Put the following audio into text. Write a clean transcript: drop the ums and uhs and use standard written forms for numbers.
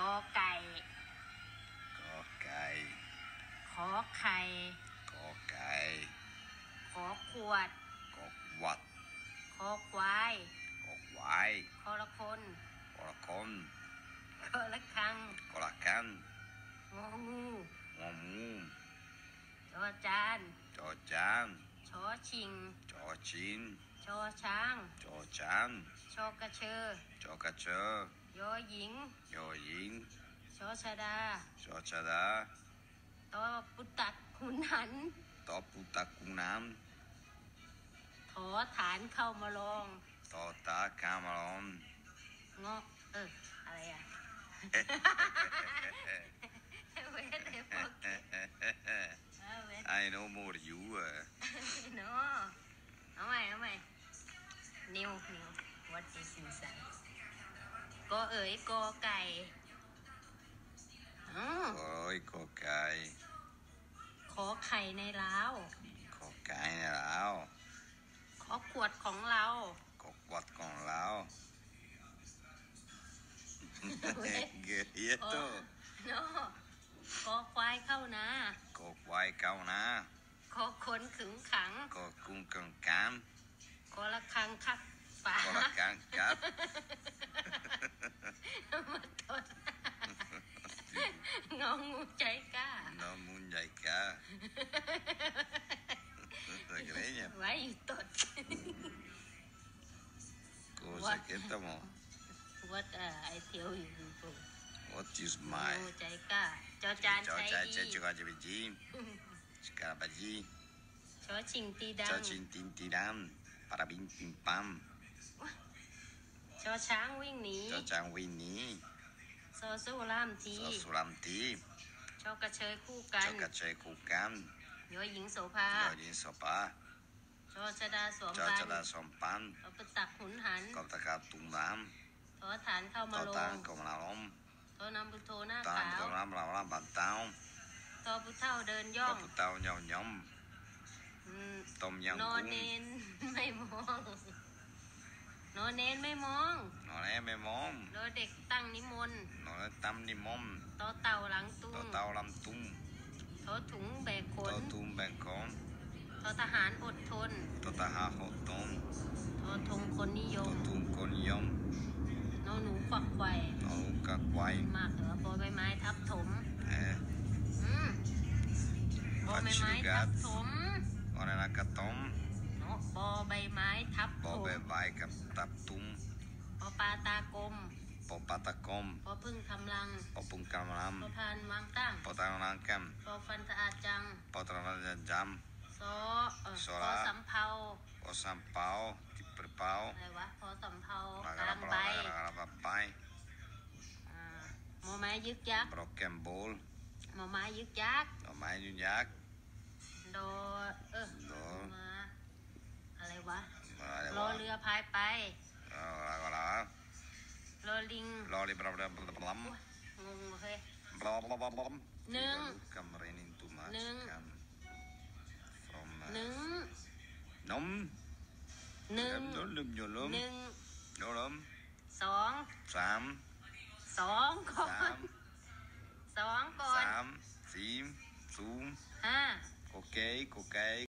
กอไก่กอไก่ขอไข่กอไก่ขอขวดกอวัดคอควายกอควายคอละคนกอละคนคอละคังกอละกันงองูงองูจอจานจอจานชอชิงจอชินชอช้างจอช้างชอกระเชอจอกระเชอยอหญิงยอหญิงชอชดาชอชดาตอปุตตักขุนหันตอปุตะกุงน้ถอฐานเข้ามาลองำตอตาคามารอนงออะไรอ่ะเวทเอฟโอเค I know more you เนาะเอาใหม่นิว what is inside กออกอไก่กอไก่ขอไข่ในเล้าขอไก่ในเล้าขอขวดของเราขอขวดของเราเกียรติเนาะกอควายเข้านะกอควายเข้านะขอคนขึงขังขอกุ้งกังกันขอละคังคักป่าขอละคังคับมาตดงองูใจกล้างองูใจกล้าไว้อยู่ตด cosa che tamo what I tell you people what is my งูใจกล้าจอจานใจดีจอจานจีสกาบจีชอชิงตีดังชอชิงตินตีดังปาราบินปิมปัมชอช้างวิ่งหนีชอช้างวิ่งหนีซอสู้ล่ามทีซอสู้ล่ามทีชอกระเชยคู่กันชอกระเชยคู่กันยอหญิงโสภายอหญิงโสภาชอชดาสวมปันชอชดาสวมปันตอปุตตักขุนหันกอบตะกาตุงน้ำถอฐานเข้ามาลงตอฐานเข้ามาลงตอนำบุโทหน้าขาวตอนำเราบันเต้าตอปุเท่าเดินย่องตอปุเต้าย่อมต้มยำกุ้งนอนเน้นไม่มองนอนเน้นไม่มองนอนเน้นไม่มองนอนเด็กตั้งนิมนต์นอนตั้มนิมนต์ตอเต่าหลังตุ้งตอเต่าลำตุ้งตอถุงแบกขนตอถุงแบกขนตอทหารอดทนตอทหารอดทนตอธงคนนิยมตอธงคนนิยมนอหนูฝักไข่นอหนูกักไว้มากเหรอปอใบไม้ทับถมปอใบไม้ทับถมอะไรนะกระต้มเนาะปอใบไม้ทับถมปอใบไม้กับทับตุ้มปอปลาตากลมปอปลาตากลมปอพึ่งทำรังปอพึ่งกำลังปอพานวางตั้งปอตานวางตั้งปอฟันสะอาดจังปอตานจำปอสำเภาปอสำเภาที่เปล่าอะไรวะปอสำเภากลางใบหมอไม้ยึกยักโปรแกรมโบลหมอไม้ยึกยักหมอไม้ยึกยักโดมาอะไรวะรอเรือพายไปรอลิงรอลิงบลาบลาบลางงเฮ้ยบลาบลาบลาหนึ่งหนึ่งนมหนึ่งสองก่อน 3 4 5 โอเค